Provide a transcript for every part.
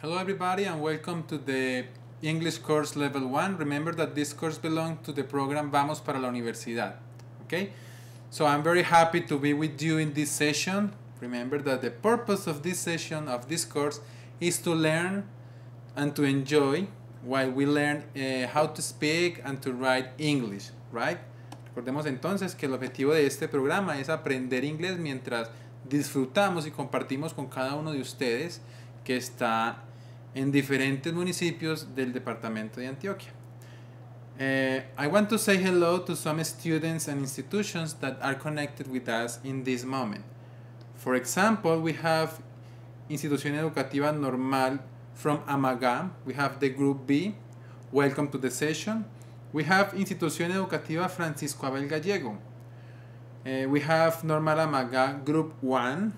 Hello everybody and welcome to the English course level 1. Remember that this course belongs to the program Vamos para la Universidad. Okay? So I'm very happy to be with you in this session. Remember that the purpose of this session, of this course, is to learn and to enjoy while we learn how to speak and to write English, right? Recordemos entonces que el objetivo de este programa es aprender inglés mientras disfrutamos y compartimos con cada uno de ustedes que está en diferentes municipios del departamento de Antioquia. I want to say hello to some students and institutions that are connected with us in this moment. For example, we have Institución Educativa Normal from Amagá. We have the Group B. Welcome to the session. We have Institución Educativa Francisco Abel Gallego. We have Normal Amagá Group 1.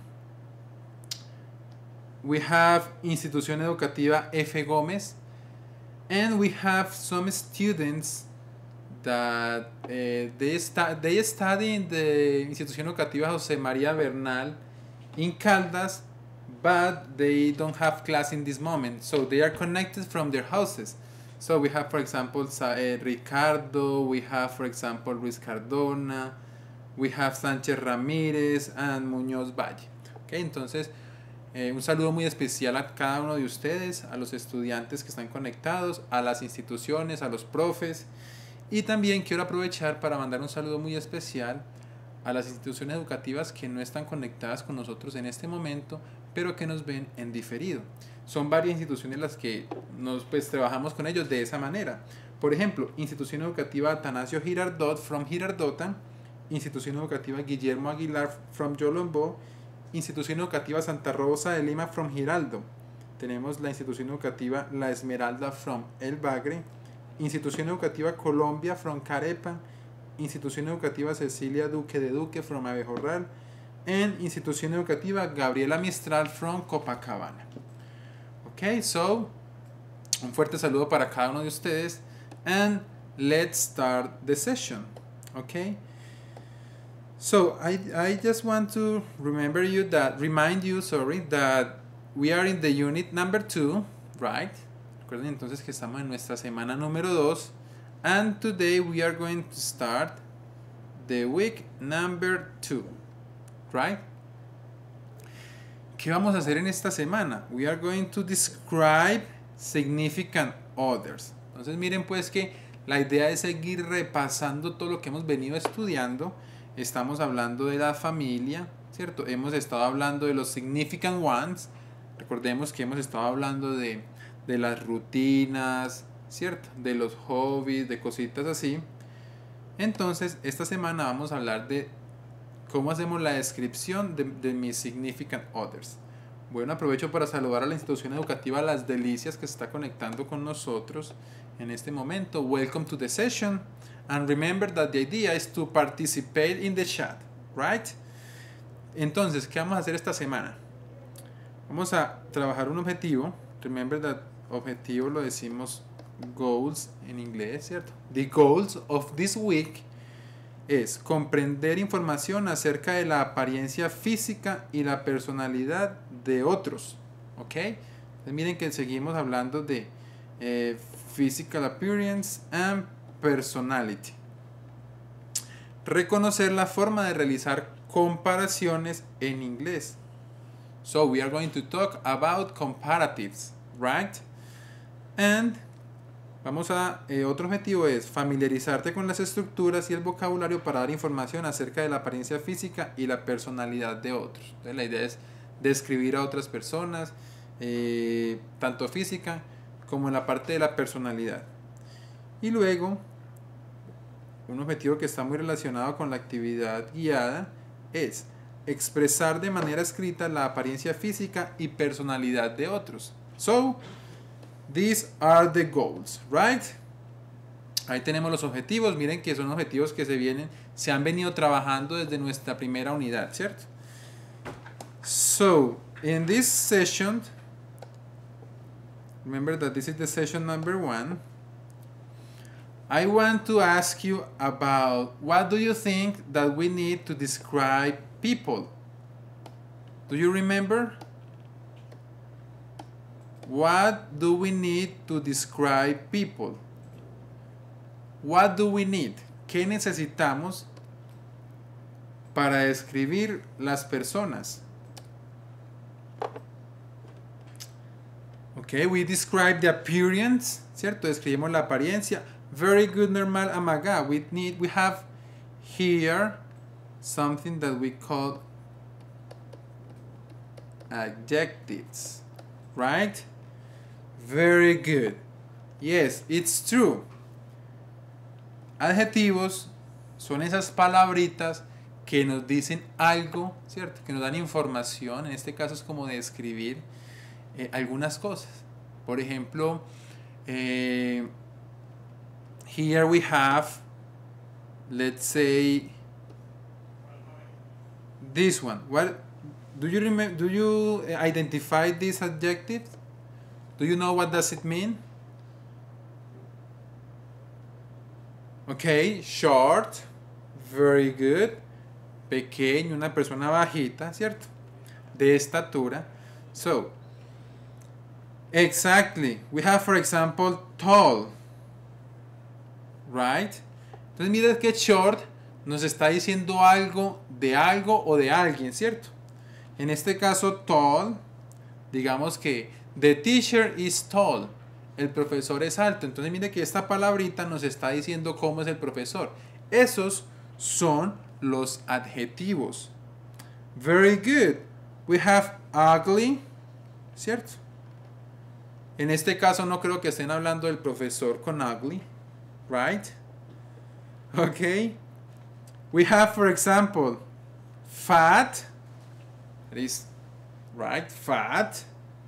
We have Institución Educativa F. Gómez. And we have some students that they study in the Institución Educativa José María Bernal in Caldas, but they don't have class in this moment. So they are connected from their houses. So we have, for example, Ricardo, we have, for example, Luis Cardona, we have Sánchez Ramírez and Muñoz Valle. Okay, entonces, un saludo muy especial a cada uno de ustedes, a los estudiantes que están conectados, a las instituciones, a los profes. Y también quiero aprovechar para mandar un saludo muy especial a las instituciones educativas que no están conectadas con nosotros en este momento, pero que nos ven en diferido. Son varias instituciones las que trabajamos con ellos de esa manera. Por ejemplo, Institución Educativa Atanasio Girardot from Girardota, Institución Educativa Guillermo Aguilar from Yolombó, Institución Educativa Santa Rosa de Lima from Giraldo. Tenemos la Institución Educativa La Esmeralda from El Bagre, Institución Educativa Colombia from Carepa, Institución Educativa Cecilia Duque de Duque from Abejorral, and Institución Educativa Gabriela Mistral from Copacabana. Okay, so un fuerte saludo para cada uno de ustedes, and let's start the session. Okay. So I just want to remind you that we are in the unit number 2, right? Recuerden entonces que estamos en nuestra semana número 2, and today we are going to start the week number 2, right? ¿Qué vamos a hacer en esta semana? We are going to describe significant others. Entonces miren pues que la idea es seguir repasando todo lo que hemos venido estudiando. Estamos hablando de la familia, ¿cierto? Hemos estado hablando de los significant ones. Recordemos que hemos estado hablando de las rutinas, ¿cierto? De los hobbies, de cositas así. Entonces, esta semana vamos a hablar de cómo hacemos la descripción de mis significant others. Bueno, aprovecho para saludar a la institución educativa Las Delicias que se está conectando con nosotros en este momento. Welcome to the session. And remember that the idea is to participate in the chat, right? Entonces, ¿qué vamos a hacer esta semana? Vamos a trabajar un objetivo. Remember that objetivo lo decimos goals en inglés, ¿cierto? The goals of this week es comprender información acerca de la apariencia física y la personalidad de otros, ¿ok? Entonces miren que seguimos hablando de physical appearance and personality. Reconocer la forma de realizar comparaciones en inglés. So we are going to talk about comparatives, right? And vamos a otro objetivo es familiarizarte con las estructuras y el vocabulario para dar información acerca de la apariencia física y la personalidad de otros. Entonces la idea es describir a otras personas, tanto física como en la parte de la personalidad. Y luego, un objetivo que está muy relacionado con la actividad guiada es expresar de manera escrita la apariencia física y personalidad de otros. So, these are the goals, right? Ahí tenemos los objetivos. Miren que son objetivos que se han venido trabajando desde nuestra primera unidad, ¿cierto? So, in this session, remember that this is the session number 1. I want to ask you about what do you think that we need to describe people? Do you remember? What do we need to describe people? What do we need? ¿Qué necesitamos para describir las personas? Okay, we describe the appearance, ¿cierto? Describimos la apariencia. Very good, normal, amaga. We have here something that we call adjectives, right? Very good. Yes, it's true. Adjetivos son esas palabritas que nos dicen algo, ¿cierto? Que nos dan información. En este caso es como describir algunas cosas. Por ejemplo, here we have, let's say, this one. What do you remember? Do you identify this adjective? Do you know what does it mean? Okay, short, very good. Pequeño, una persona bajita, ¿cierto? De estatura. So, exactly. We have, for example, tall. Right? Entonces, mira que short nos está diciendo algo o de alguien, ¿cierto? En este caso, tall, digamos que the teacher is tall. El profesor es alto. Entonces, mire que esta palabrita nos está diciendo cómo es el profesor. Esos son los adjetivos. Very good. We have ugly, ¿cierto? En este caso no creo que estén hablando del profesor con ugly, right? Okay. We have, for example, fat. That is right, fat.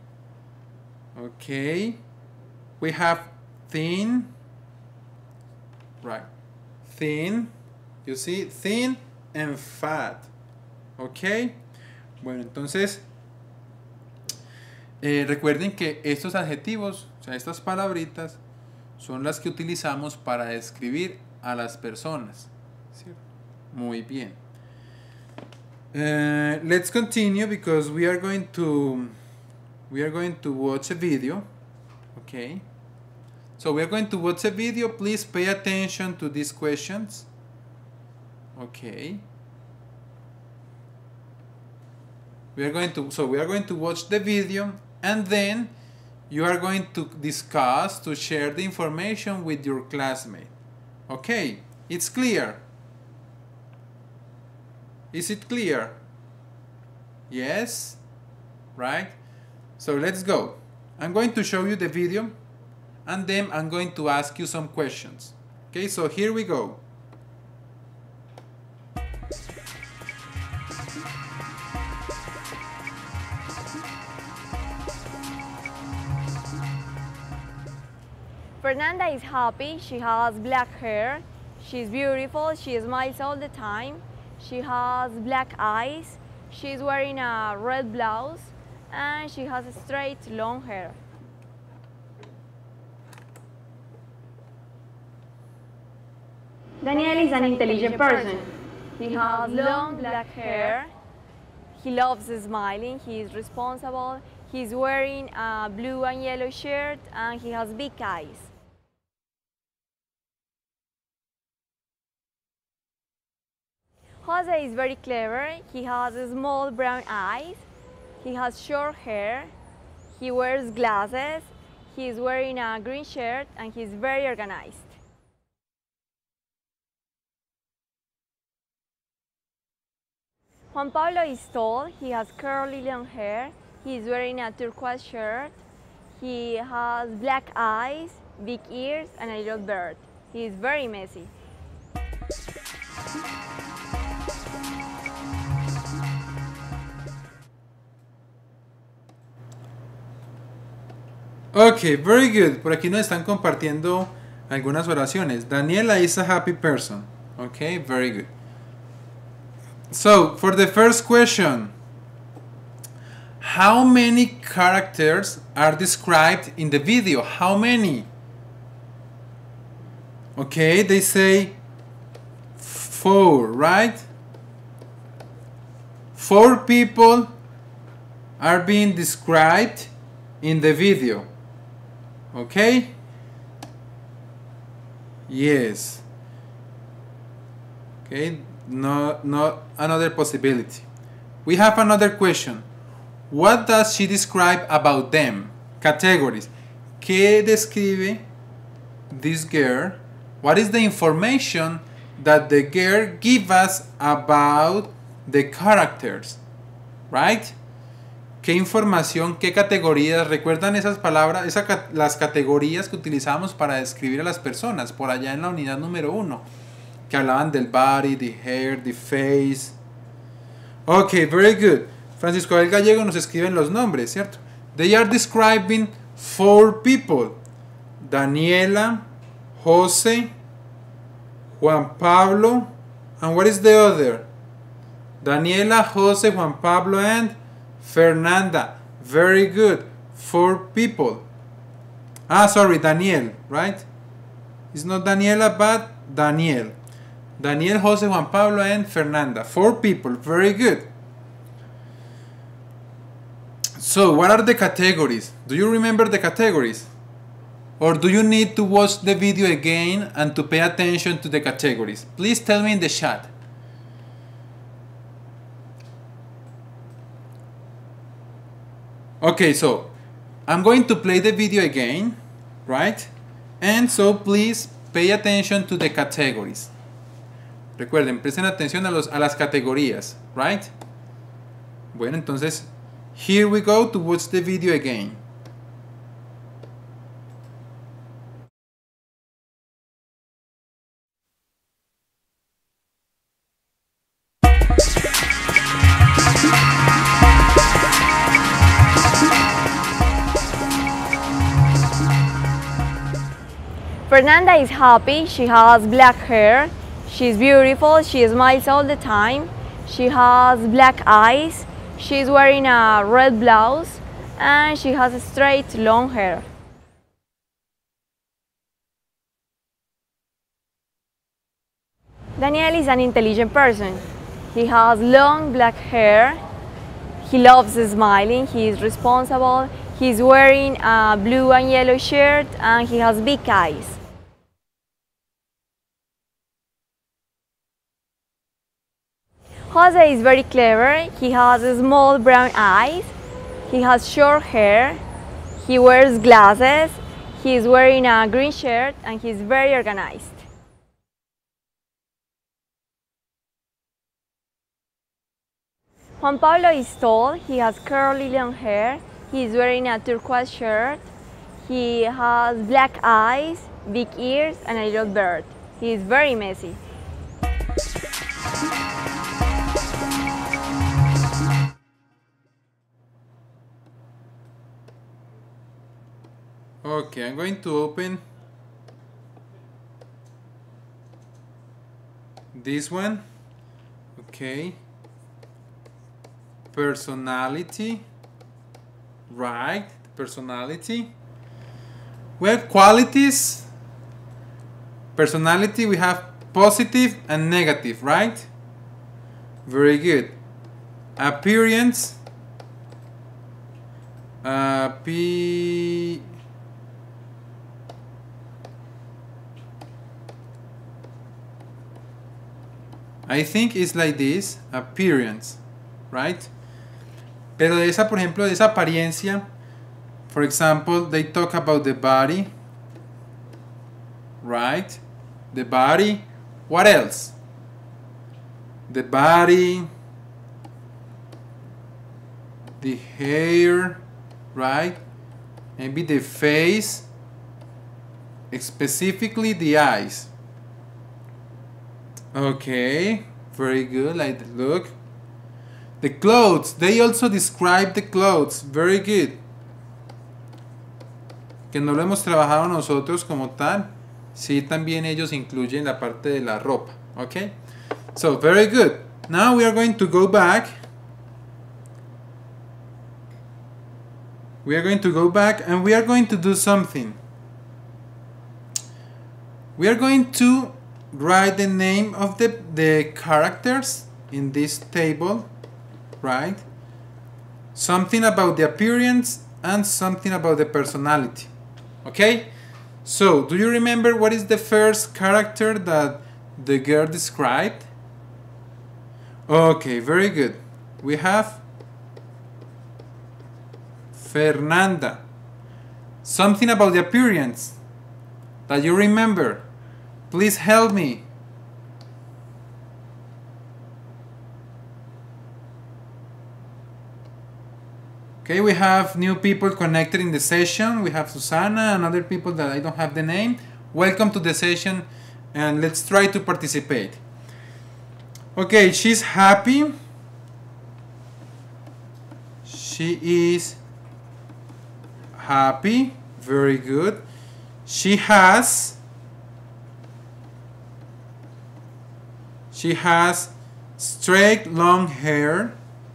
Okay. We have thin. Right. Thin. You see, thin and fat. Okay. Bueno, entonces recuerden que estos adjetivos, o sea, estas palabritas, son las que utilizamos para describir a las personas. ¿Cierto? Muy bien. Let's continue because we are going to watch a video. Okay. So we are going to watch a video. Please pay attention to these questions. Okay. We are going to watch the video, and then you are going to discuss, to share the information with your classmate. Okay, it's clear. Is it clear? Yes? Right? So let's go. I'm going to show you the video, and then I'm going to ask you some questions. Okay, so here we go. Fernanda is happy. She has black hair. She's beautiful. She smiles all the time. She has black eyes. She's wearing a red blouse and she has straight long hair. Daniel is an intelligent person. He has long black hair. He loves smiling. He is responsible. He's wearing a blue and yellow shirt and he has big eyes. Jose is very clever. He has small brown eyes. He has short hair. He wears glasses. He is wearing a green shirt and he's very organized. Juan Pablo is tall. He has curly long hair. He is wearing a turquoise shirt. He has black eyes, big ears, and a little beard. He is very messy. Okay, very good. Por aquí nos están compartiendo algunas oraciones. Daniela is a happy person. Okay, very good. So, for the first question, how many characters are described in the video? How many? Okay, they say 4, right? 4 people are being described in the video. Okay? Yes. Okay, no another possibility. We have another question. What does she describe about them? Categories. ¿Qué describe this girl? What is the information that the girl gives us about the characters? Right? ¿Qué información, qué categorías? ¿Recuerdan esas palabras, las categorías que utilizamos para describir a las personas por allá en la unidad número 1? Que hablaban del body, the hair, the face. Ok, very good. Francisco del Gallego nos escriben los nombres, ¿cierto? They are describing 4 people. Daniela, Jose, Juan Pablo, and what is the other? Daniela, Jose, Juan Pablo, and Fernanda. Very good. 4 people. Sorry, Daniel, right? It's not Daniela, but Daniel. Daniel, Jose, Juan Pablo, and Fernanda. 4 people. Very good. So, what are the categories? Do you remember the categories? Or do you need to watch the video again and to pay attention to the categories? Please tell me in the chat. Okay, so I'm going to play the video again, right? And so please pay attention to the categories. Recuerden, presten atención a las categorías, right? Bueno, entonces, here we go to watch the video again. Fernanda is happy, she has black hair, she's beautiful, she smiles all the time, she has black eyes, she's wearing a red blouse, and she has straight long hair. Daniel is an intelligent person. He has long black hair, he loves smiling, he is responsible, he's wearing a blue and yellow shirt, and he has big eyes. Jose is very clever, he has small brown eyes, he has short hair, he wears glasses, he is wearing a green shirt, and he is very organized. Juan Pablo is tall, he has curly long hair, he is wearing a turquoise shirt, he has black eyes, big ears, and a little beard. He is very messy. Okay, I'm going to open this one. Okay. Personality. Right, personality. Well, qualities. Personality, we have positive and negative, right? Very good. Appearance. I think it's like this, appearance, right? Pero de esa, por ejemplo, de esa apariencia, for example, they talk about the body, right? The body, what else? The body, the hair, right? Maybe the face, specifically the eyes. Okay, very good, like the look. The clothes, they also describe the clothes, very good. Que no lo hemos trabajado nosotros como tal. Sí, también ellos incluyen la parte de la ropa, okay? So, very good. Now we are going to go back. We are going to go back and we are going to do something. We are going to write the name of the characters in this table, right? Something about the appearance and something about the personality. Okay? So, do you remember what is the first character that the girl described? Okay, very good. We have Fernanda. Something about the appearance that you remember. Please help me. Okay, we have new people connected in the session. We have Susana and other people that I don't have the name. Welcome to the session and let's try to participate. Okay, she's happy. She is happy. Very good. She has straight long hair.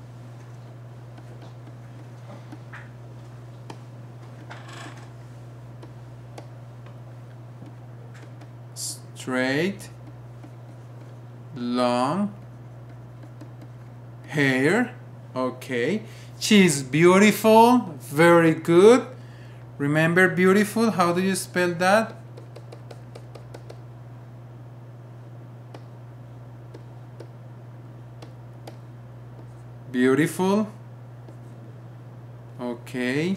Straight long hair. Okay. She's beautiful. Very good. Remember beautiful? How do you spell that? Beautiful. Okay.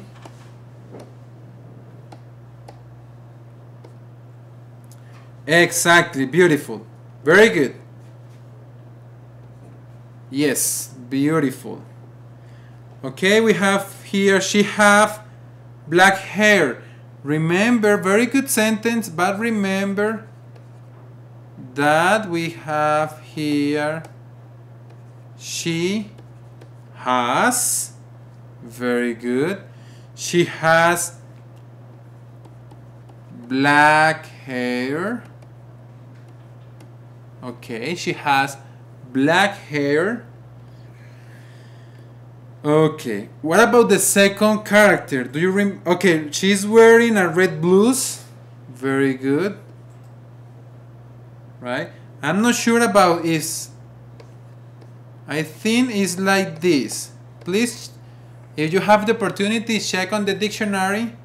Exactly, beautiful. Very good. Yes, beautiful. Okay, we have here, she have black hair. Remember, very good sentence, but remember that we have here, she has, very good, she has black hair. Okay, she has black hair. Okay, what about the second character? Do you okay, she's wearing a red blouse. Very good. Right? I'm not sure about is. I think it's like this. Please, if you have the opportunity, check on the dictionary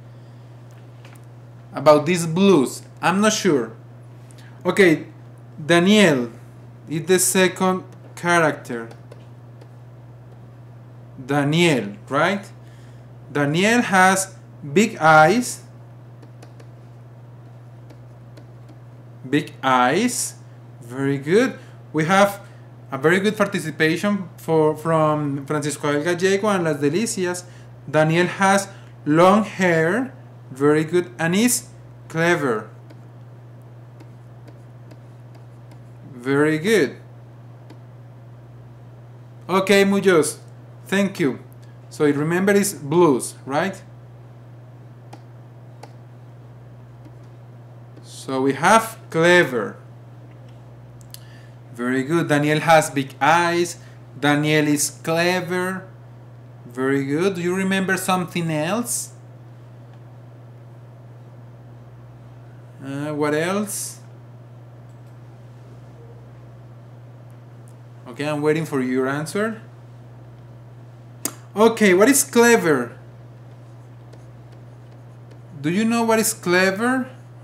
about this blues. I'm not sure. Okay, Daniel is the second character. Daniel, right? Daniel has big eyes. Big eyes. Very good. We have a very good participation from Francisco El Gallego and Las Delicias. Daniel has long hair. Very good. And is clever. Very good. Okay, Muñoz. Thank you. So remember it's blues, right? So we have clever. Very good. Daniel has big eyes. Daniel is clever. Very good. Do you remember something else? What else? Okay, I'm waiting for your answer. Okay, what is clever? Do you know what is clever?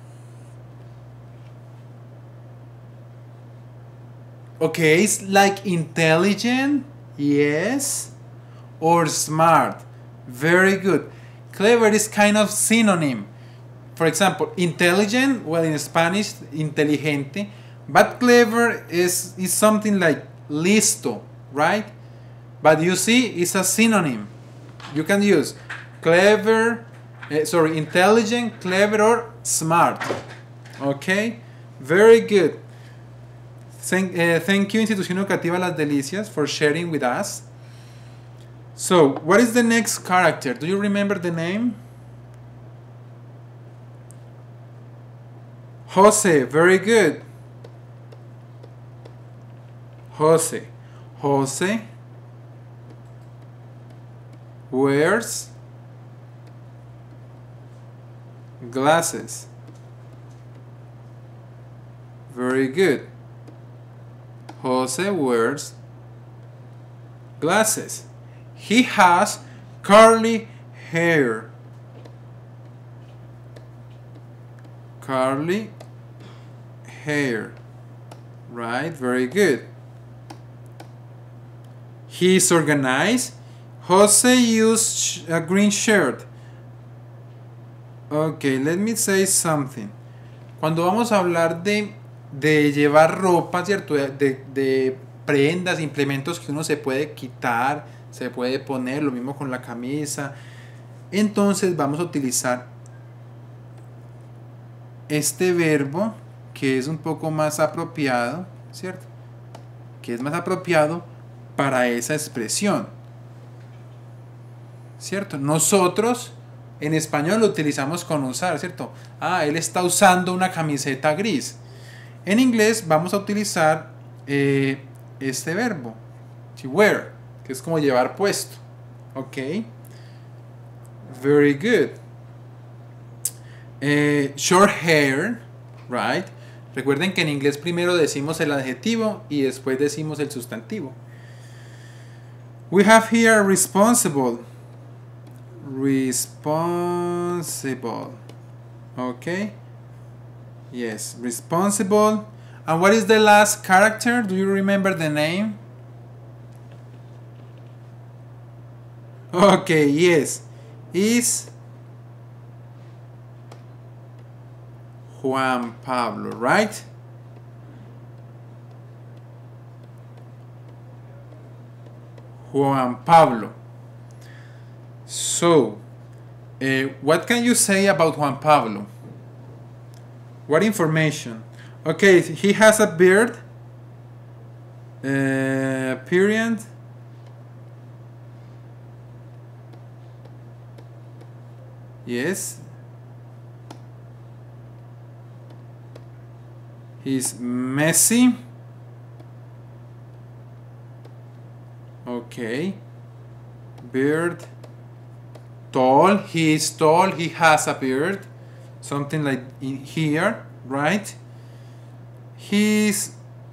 Okay, it's like intelligent, yes, or smart. Very good. Clever is kind of synonym. For example, intelligent, well, in Spanish, inteligente, but clever is something like listo, right? But you see, it's a synonym. You can use clever, intelligent, clever, or smart. Okay? Very good. Thank you, Institución Educativa Las Delicias, for sharing with us. So, what is the next character? Do you remember the name? Jose. Very good. Jose. Jose wears glasses. Very good. Jose wears glasses. He has curly hair. Curly hair. Right, very good. He's organized. Jose used a green shirt. Okay, let me say something. Cuando vamos a hablar de llevar ropa, ¿cierto? De prendas, implementos que uno se puede quitar, se puede poner, lo mismo con la camisa. Entonces vamos a utilizar este verbo que es un poco más apropiado, ¿cierto? Que es más apropiado para esa expresión, ¿cierto? Nosotros en español lo utilizamos con usar, ¿cierto? Ah, él está usando una camiseta gris. En inglés vamos a utilizar este verbo, to wear, que es como llevar puesto, ¿ok? Very good. Short hair, right? Recuerden que en inglés primero decimos el adjetivo y después decimos el sustantivo. We have here responsible. Responsible. Okay. Yes, responsible. And what is the last character? Do you remember the name? Okay, yes. Is Juan Pablo, right? Juan Pablo. So, what can you say about Juan Pablo? What information? Okay, he has a beard. Period. Yes. He's messy. Okay. Beard. Tall. He is tall. He has a beard. Something like in here, right? He's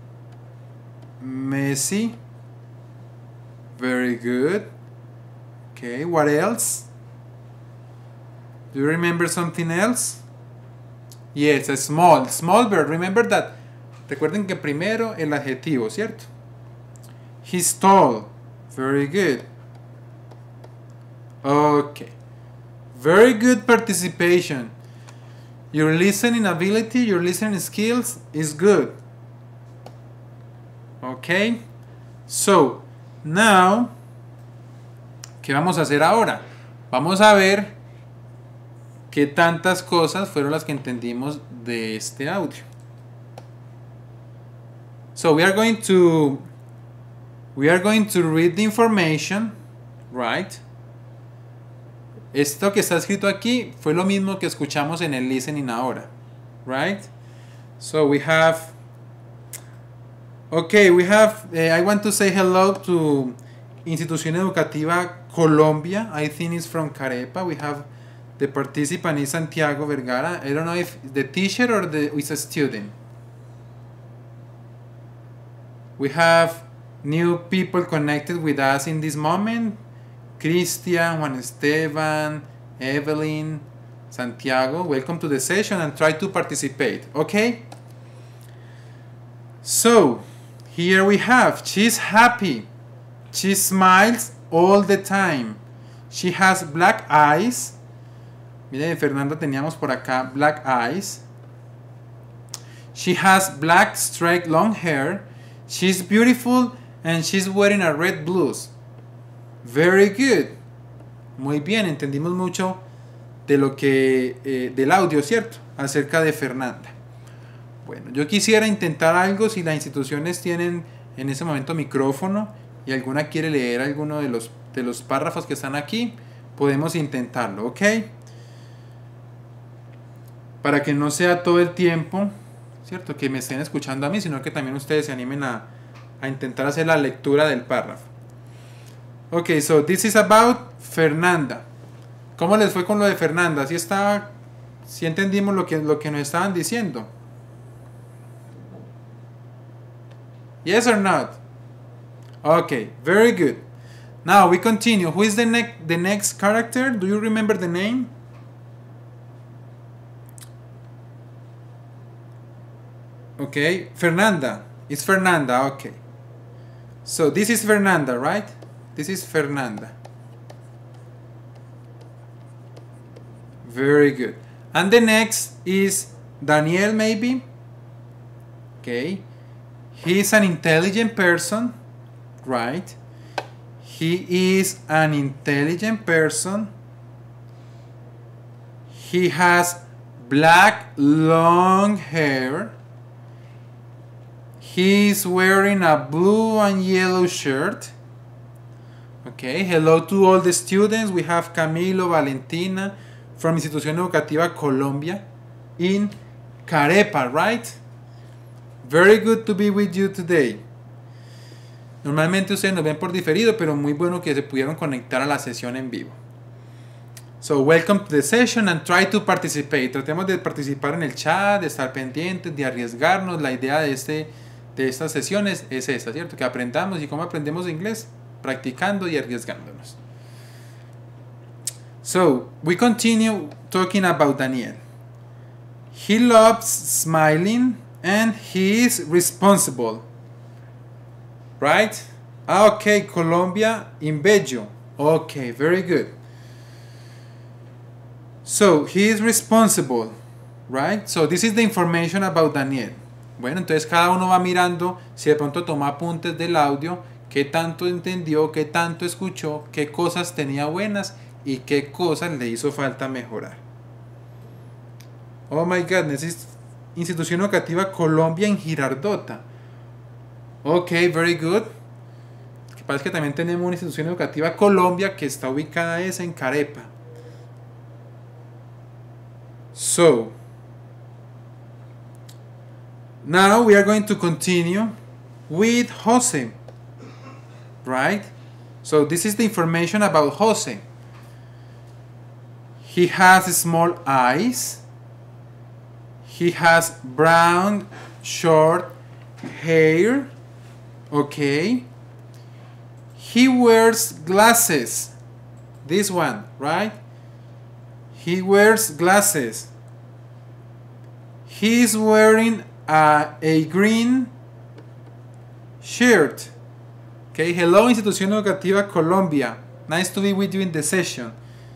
messy. Very good. Okay, what else? Do you remember something else? Yes, a small verb. Remember that. Recuerden que primero el adjetivo, ¿cierto? He's tall. Very good. Okay. Very good participation. Your listening ability, your listening skills is good. Okay. So, now, ¿qué vamos a hacer ahora? Vamos a ver qué tantas cosas fueron las que entendimos de este audio. So we are going to read the information, right? Esto que está escrito aquí fue lo mismo que escuchamos en el listening ahora, right? So we have, I want to say hello to Institución Educativa Colombia. I think it's from Carepa. We have the participant is Santiago Vergara. I don't know if the teacher or is a student. We have new people connected with us in this moment. Cristian, Juan Esteban, Evelyn, Santiago. Welcome to the session and try to participate, okay? So, here we have, she's happy. She smiles all the time. She has black eyes. Miren, Fernanda, teníamos por acá black eyes. She has black straight long hair. She's beautiful and she's wearing a red blouse. Very good. Muy bien, entendimos mucho de lo que del audio, ¿cierto? Acerca de Fernanda. Bueno, yo quisiera intentar algo si las instituciones tienen en ese momento micrófono y alguna quiere leer alguno de los párrafos que están aquí, podemos intentarlo, ¿ok? Para que no sea todo el tiempo, ¿cierto? Que me estén escuchando a mí, sino que también ustedes se animen a intentar hacer la lectura del párrafo. Ok, so this is about Fernanda. ¿Cómo les fue con lo de Fernanda? ¿Sí entendimos lo que nos estaban diciendo? Yes or not? Okay, very good. Now we continue. Who is the next character? Do you remember the name? Okay, Fernanda. It's Fernanda, okay. So this is Fernanda, right? This is Fernanda. Very good. And the next is Daniel, maybe? Okay. He is an intelligent person, right? He is an intelligent person. He has black long hair. He is wearing a blue and yellow shirt. Okay, hello to all the students. We have Camilo, Valentina from Institución Educativa Colombia in Carepa, right? Very good to be with you today. Normalmente ustedes nos ven por diferido, pero muy bueno que se pudieron conectar a la sesión en vivo. So, welcome to the session and try to participate. Tratemos de participar en el chat, de estar pendientes, de arriesgarnos. La idea de estas sesiones es esta, ¿cierto? Que aprendamos. ¿Y cómo aprendemos inglés? Practicando y arriesgándonos. So, we continue talking about Daniel. He loves smiling and he is responsible. Right? Okay, Colombia in Bello. Okay, very good. So, he is responsible. Right? So, this is the information about Daniel. Bueno, entonces cada uno va mirando si de pronto toma apuntes del audio, qué tanto entendió, qué tanto escuchó, qué cosas tenía buenas y qué cosas le hizo falta mejorar. Oh my goodness, es Institución Educativa Colombia en Girardota. Ok, very good. Lo que pasa es que también tenemos una Institución Educativa Colombia que está ubicada en Carepa. So, now we are going to continue with Jose, right? So this is the information about Jose. He has small eyes. He has brown, short hair. Okay. He wears glasses. This one, right? He wears glasses. He is wearing a green shirt. Okay, hello Institución Educativa Colombia. Nice to be with you in the session.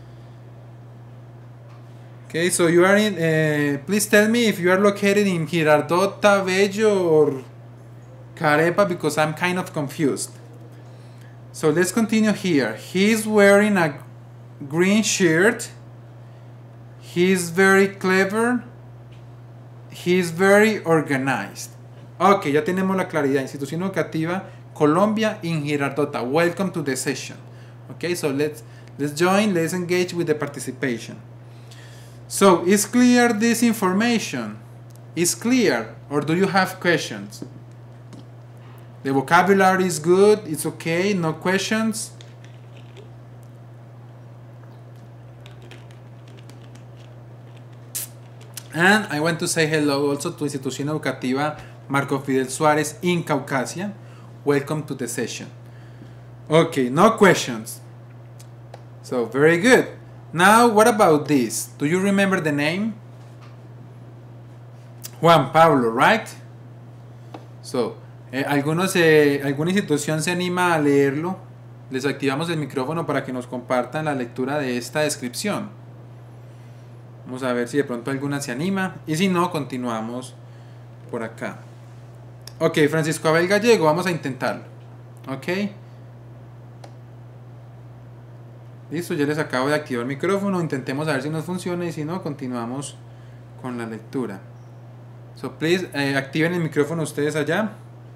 Okay, so you are in, please tell me if you are located in Girardota, Bello or Carepa because I'm kind of confused. So let's continue here. He's wearing a green shirt. He's very clever. He's very organized. Ok, ya tenemos la claridad. Institución Educativa Colombia in Girardota. Welcome to the session. Okay, so let's join, let's engage with the participation. So, is clear this information? Is clear? Or do you have questions? The vocabulary is good, it's okay, no questions? And I want to say hello also to Institución Educativa Marco Fidel Suárez in Caucasia. Welcome to the session. Okay, no questions. So, very good. Now, what about this? Do you remember the name? Juan Pablo, right? So, alguna institución se anima a leerlo. Les activamos el micrófono para que nos compartan la lectura de esta descripción. Vamos a ver si de pronto alguna se anima. Y si no, continuamos por acá. Ok, Francisco Abel Gallego, vamos a intentarlo. Ok. Listo, ya les acabo de activar el micrófono. Intentemos a ver si nos funciona y si no, continuamos con la lectura. So, please, activen el micrófono ustedes allá.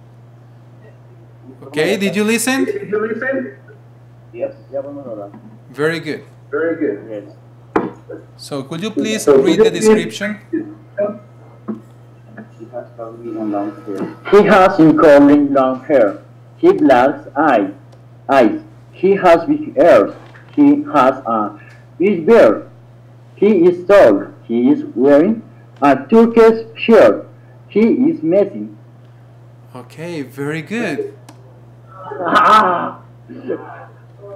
Okay, did you listen? Yes. Very good. Very good. Yes. So, could you please read the description? He has curly long hair. He black eyes. He has big ears. He has a big beard. He is tall. He is wearing a turquoise shirt. He is messy. Okay, very good.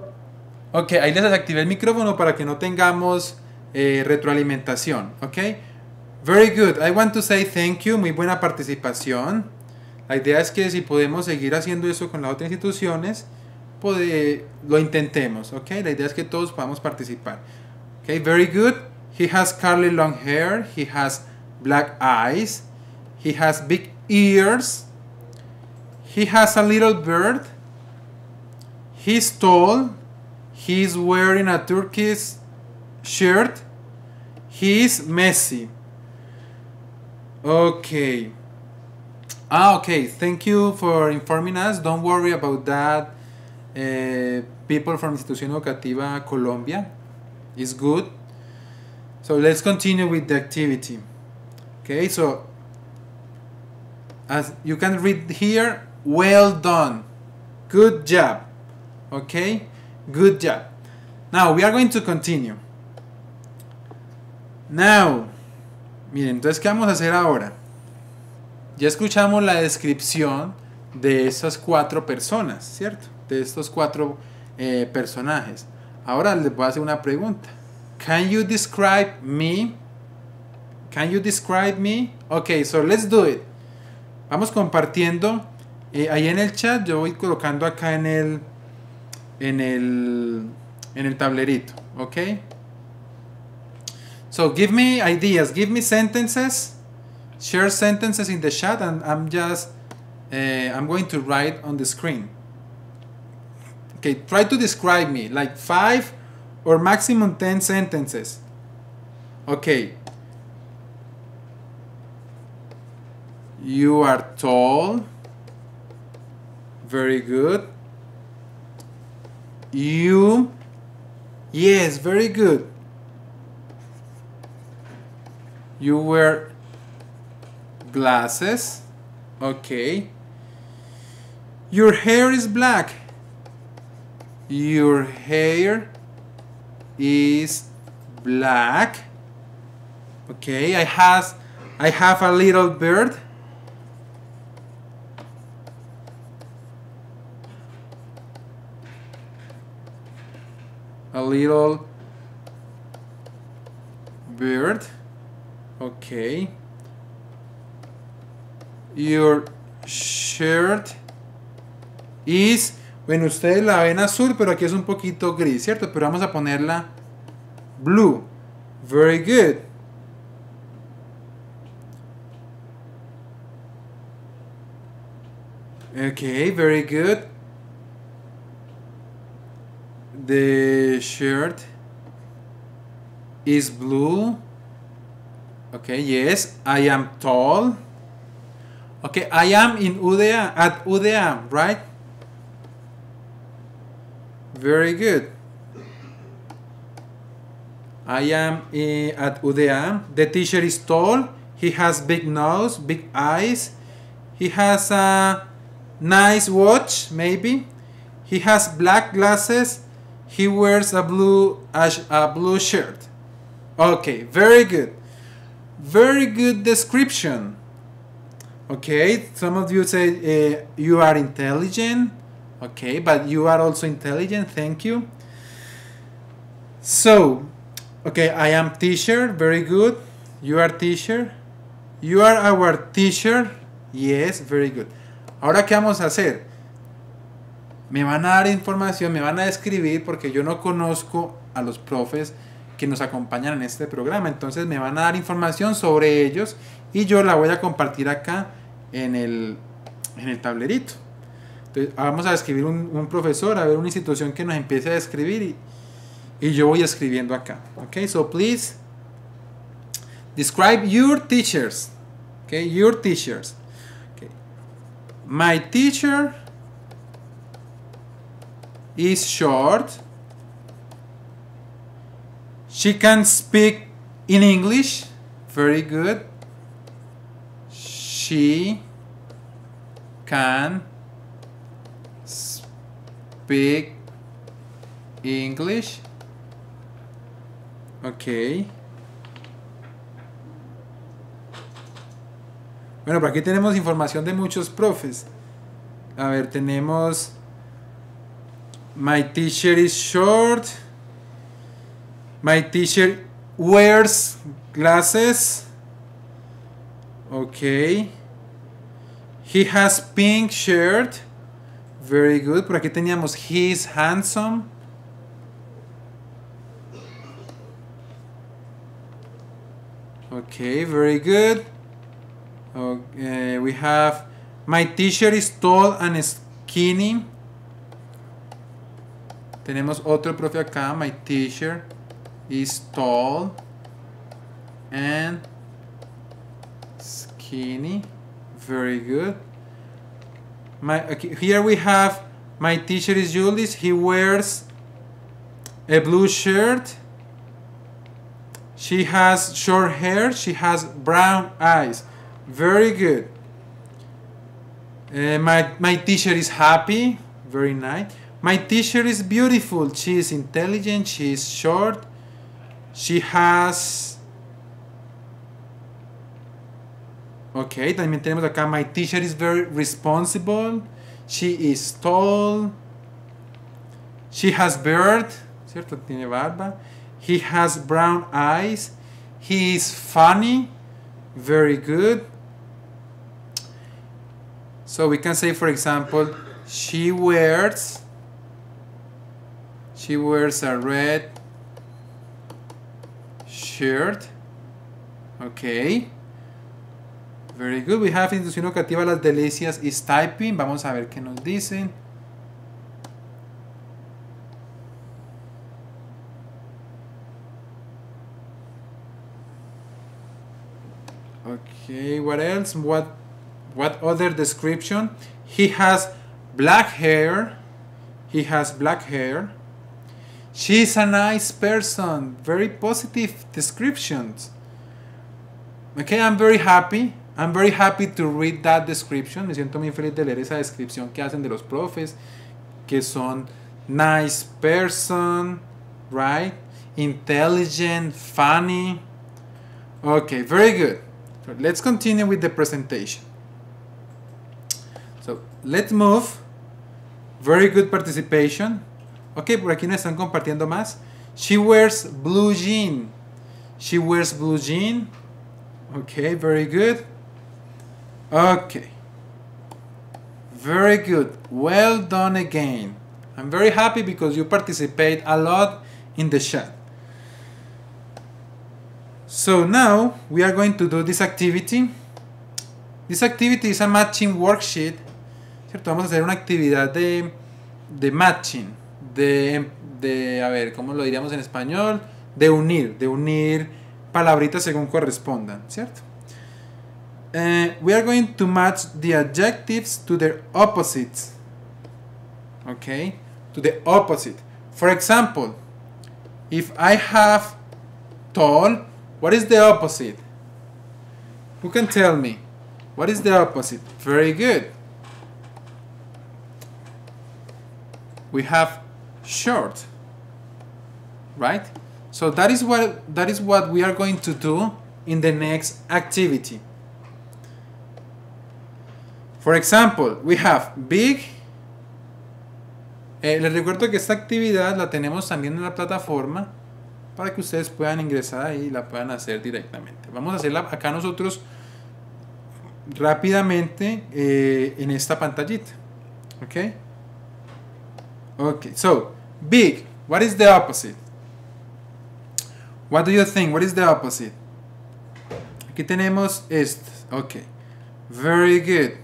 Ok, ahí les desactivé el micrófono para que no tengamos retroalimentación. Ok. Very good. I want to say thank you. Muy buena participación. La idea es que si podemos seguir haciendo eso con las otras instituciones, lo intentemos. Ok. La idea es que todos podamos participar. Ok. Very good. He has curly long hair. He has black eyes. He has big ears. He has a little bird. He's tall. He's wearing a turquoise shirt. He's messy. Okay. Okay. Thank you for informing us. Don't worry about that. People from Institución Educativa Colombia. It's good. So let's continue with the activity. Okay. So as you can read here, well done. Good job. Okay. Good job. Now we are going to continue. Now, miren, entonces, ¿qué vamos a hacer ahora? Ya escuchamos la descripción de esas 4 personas, ¿cierto? De estos 4 personajes. Ahora les voy a hacer una pregunta. Can you describe me? Can you describe me? Okay, so let's do it. Vamos compartiendo. Ahí en el chat yo voy colocando acá en el tablerito, okay? So give me ideas, give me sentences, share sentences in the chat, and I'm going to write on the screen. Okay, try to describe me, like 5 or maximum 10 sentences. Okay. You are tall. Very good. You, yes, very good. You wear glasses. Okay. Your hair is black. Your hair is black. Okay. I have a little bird. A little bird. Okay. Your shirt is, bueno, ustedes la ven azul, pero aquí es un poquito gris, ¿cierto? Pero vamos a ponerla blue. Very good. Okay, very good. The shirt is blue. Okay, yes, I am tall. Okay, I am in UDA, at UDA, right? Very good. I am at UDA. The teacher is tall. He has big nose, big eyes. He has a nice watch, maybe. He has black glasses. He wears a blue shirt. Okay, very good. Very good description. Okay, some of you say you are intelligent. Okay, but you are also intelligent. Thank you. So, okay, I am teacher. Very good. You are teacher. You are our teacher. Yes, very good. Ahora, ¿qué vamos a hacer? Me van a dar información, me van a describir, porque yo no conozco a los profes que nos acompañan en este programa. Entonces me van a dar información sobre ellos y yo la voy a compartir acá en el tablerito. Entonces vamos a escribir un profesor, a ver una institución que nos empiece a describir y yo voy escribiendo acá. Okay, so please describe your teachers. Okay, your teachers. Okay. My teacher is short. She can speak in English. Very good. She can speak English. Okay. Bueno, por aquí tenemos información de muchos profes. A ver, tenemos My teacher is short. My teacher wears glasses. Okay. He has pink shirt. Very good. Por aquí teníamos he is handsome. Okay, very good. Okay, we have my teacher is tall and skinny. Tenemos otro profe acá. My teacher is tall and skinny. Very good. Okay, here we have my teacher is Julius. He wears a blue shirt. She has short hair. She has brown eyes. Very good. My teacher is happy. Very nice. My teacher is beautiful. She is intelligent. She is short. She has... Ok, también tenemos acá, my teacher is very responsible. She is tall. She has beard. ¿Cierto? Tiene barba. He has brown eyes. He is funny. Very good. So we can say, for example, she wears a red shirt. Okay. Very good. We have institución educativa Las Delicias is typing. Vamos a ver qué nos dicen. Okay, what else? What other description? He has black hair. He has black hair. She's a nice person. Very positive descriptions. Okay, I'm very happy. I'm very happy to read that description. Me siento muy feliz de leer esa descripción que hacen de los profes, que son nice person, right? Intelligent, funny. Okay, very good. So let's continue with the presentation. So let's move. Very good participation. Ok, por aquí nos están compartiendo más. She wears blue jean. She wears blue jean. Okay, very good. Okay. Very good. Well done again. I'm very happy because you participate a lot in the chat. So now we are going to do this activity. This activity is a matching worksheet. ¿Cierto? Vamos a hacer una actividad de matching. A ver, ¿cómo lo diríamos en español? De unir palabritas según correspondan, ¿cierto? We are going to match the adjectives to their opposites. Okay? To the opposite. For example, if I have tall, what is the opposite? Who can tell me? What is the opposite? Very good. We have short, right? So that is what we are going to do in the next activity. For example, we have big. Les recuerdo que esta actividad la tenemos también en la plataforma para que ustedes puedan ingresar ahí y la puedan hacer directamente. Vamos a hacerla acá nosotros rápidamente en esta pantallita. Okay? Okay, so big, what is the opposite? What do you think? What is the opposite? Aquí tenemos esto. Okay, very good.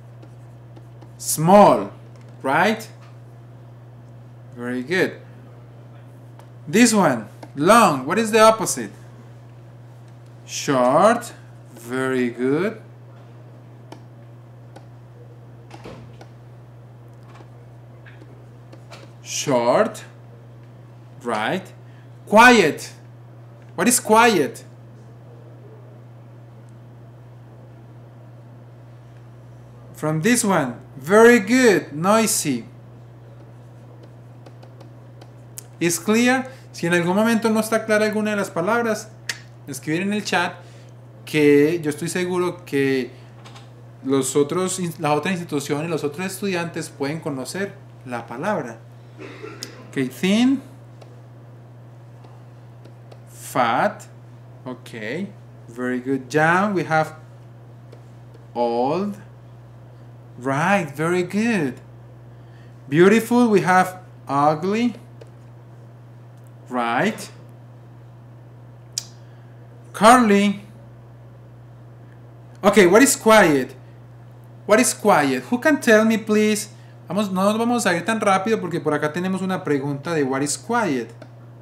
Small, right? Very good. This one, long, what is the opposite? Short, very good. Short, right? Quiet, what is quiet? From this one, very good, noisy. ¿Es clear? Si en algún momento no está clara alguna de las palabras, escribir en el chat, que yo estoy seguro que las otras instituciones, los otros estudiantes pueden conocer la palabra. Okay, thin, fat. Okay, very good. Young, we have old. Right, very good. Beautiful, we have ugly. Right. Curly. Okay, what is quiet? What is quiet? Who can tell me, please? Vamos, no nos vamos a ir tan rápido porque por acá tenemos una pregunta de what is quiet.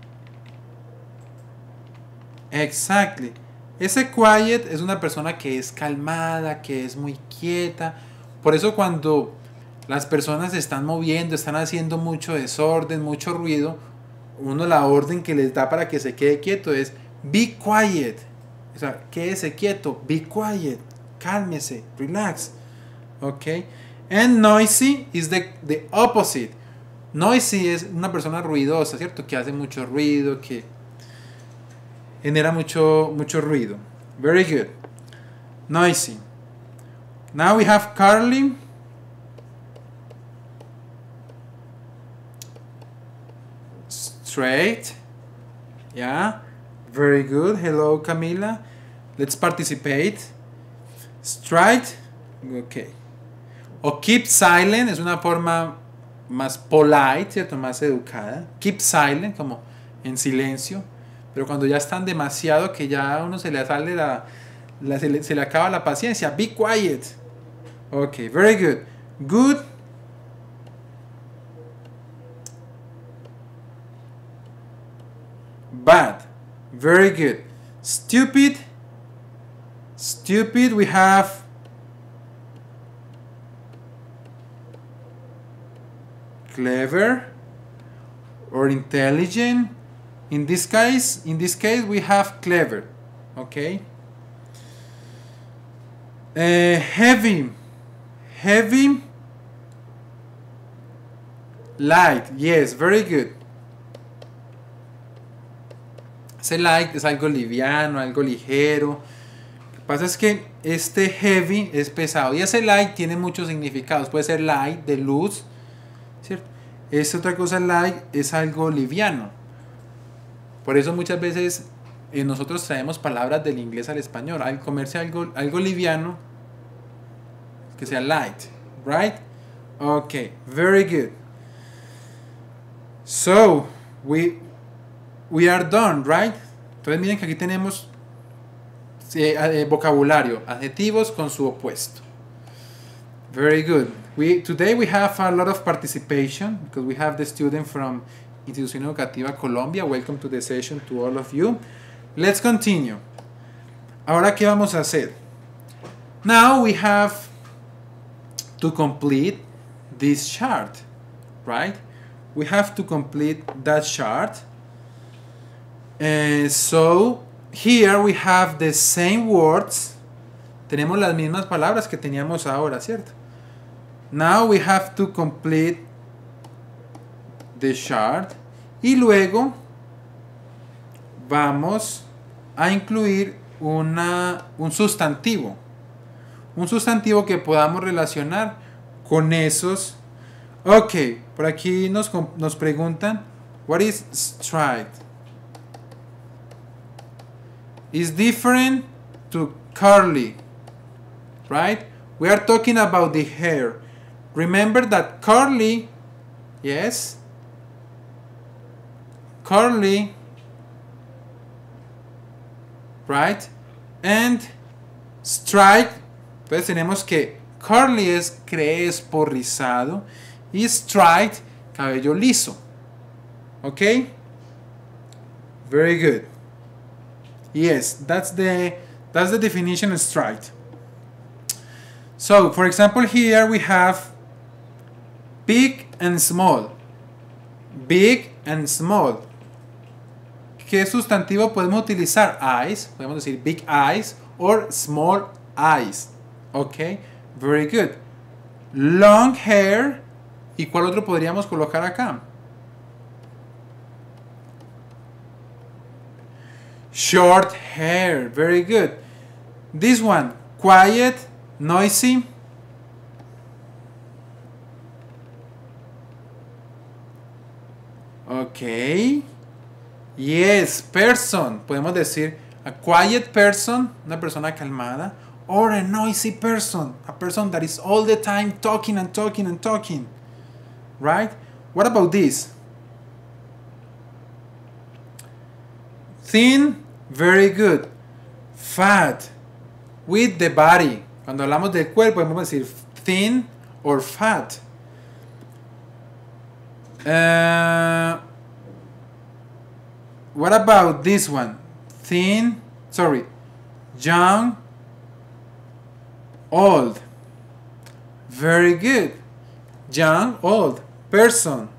Exactly. Ese quiet es una persona que es calmada, que es muy quieta. Por eso cuando las personas se están moviendo, están haciendo mucho desorden, mucho ruido, uno la orden que les da para que se quede quieto es be quiet. O sea, quédese quieto, be quiet, cálmese, relax. Ok. And noisy is the opposite. Noisy es una persona ruidosa, ¿cierto? Que hace mucho ruido, que genera mucho ruido. Very good. Noisy. Now we have Carly. Straight. Yeah. Very good. Hello, Camila. Let's participate. Straight. Okay. O keep silent es una forma más polite, ¿cierto? Más educada. Keep silent, como en silencio. Pero cuando ya están demasiado, que ya a uno se le sale se le acaba la paciencia. Be quiet. Okay, very good. Good. Bad. Very good. Stupid. Stupid, we have clever or intelligent. In this case we have clever. Okay. Heavy. Heavy. Light. Yes, very good. Ese light es algo liviano, algo ligero. Lo que pasa es que este heavy es pesado y ese light tiene muchos significados. Puede ser light, de luz, ¿cierto? Esta otra cosa, light, es algo liviano. Por eso muchas veces nosotros traemos palabras del inglés al español. Al comerse algo liviano, que sea light, right? Okay, very good. So, we are done, right? Entonces miren que aquí tenemos vocabulario, adjetivos con su opuesto. Very good. Today we have a lot of participation because we have the student from Institución Educativa Colombia. Welcome to the session to all of you. Let's continue. Ahora, ¿qué vamos a hacer? Now we have to complete this chart, right? We have to complete that chart. So here we have the same words. Tenemos las mismas palabras que teníamos ahora, ¿cierto? Now we have to complete the chart. Y luego vamos a incluir un sustantivo. Un sustantivo que podamos relacionar con esos. Ok, por aquí nos preguntan, what is striped? Is different to curly, right? We are talking about the hair. Remember that curly, yes, curly, right? And striped, entonces tenemos que curly es crespo, rizado, y striped, cabello liso. Okay? Very good. Yes, that's the definition of striped. So, for example, here we have big and small. Big and small. ¿Qué sustantivo podemos utilizar? Eyes. Podemos decir big eyes or small eyes. Okay, very good. Long hair. ¿Y cuál otro podríamos colocar acá? Short hair. Very good. This one, quiet, noisy. Ok. Yes, person. Podemos decir a quiet person, una persona calmada, or a noisy person, a person that is all the time talking and talking and talking. Right? What about this? Thin, very good. Fat, with the body. Cuando hablamos del cuerpo, podemos decir thin or fat. What about this one? Thin, sorry, young, old. Very good. Young, old, person.